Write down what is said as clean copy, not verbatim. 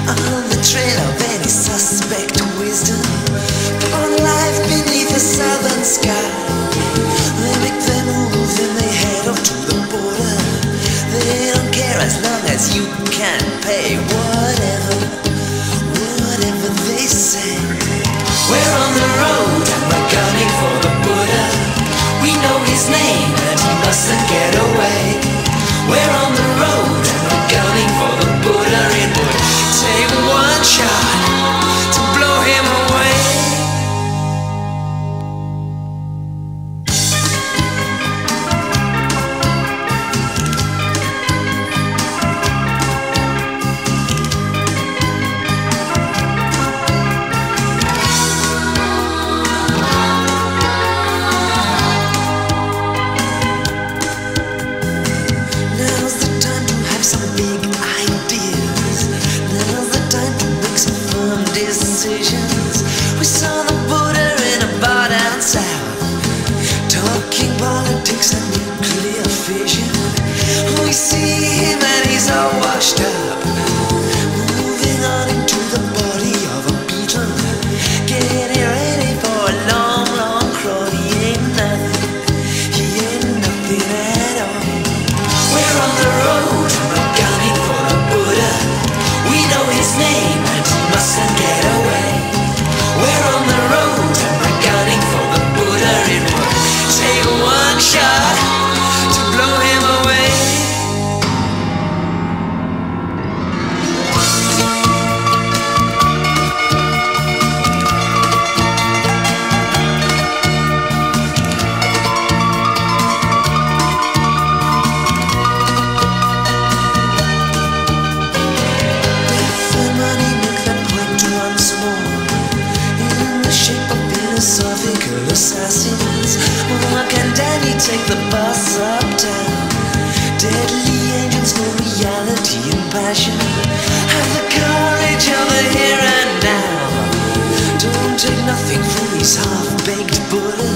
on the trail of any suspect wisdom, on life beneath the southern sky. They make their move and they head off to the border. They don't care as long as you can pay whatever they say. We're on the road and we're gunning for the Buddha. We know his name and he mustn't get away. We're on the road and we're gunning for the Buddha. It would take one shot to blow him away. Now's the time to have some big ideas. Now's the time to make some firm decisions. We saw the Buddha in a bar down south, talking politics and nuclear fission. We see him and he's all washed up, moving on into the body of a beetle, getting ready for a long, long crawl. He ain't nothing at all. We're on the road and we're gunning for the Buddha. We know his name and he mustn't get away. We're on the road and we're gunning for the Buddha. It would take one shot to blow him away. Death and money make them point once more, in the shape of philosophical assassins. Mark and Danny take the bus uptown. Deadly angels for reality and passion. Have the courage of the here and now. Don't take nothing from these half-baked Buddhas.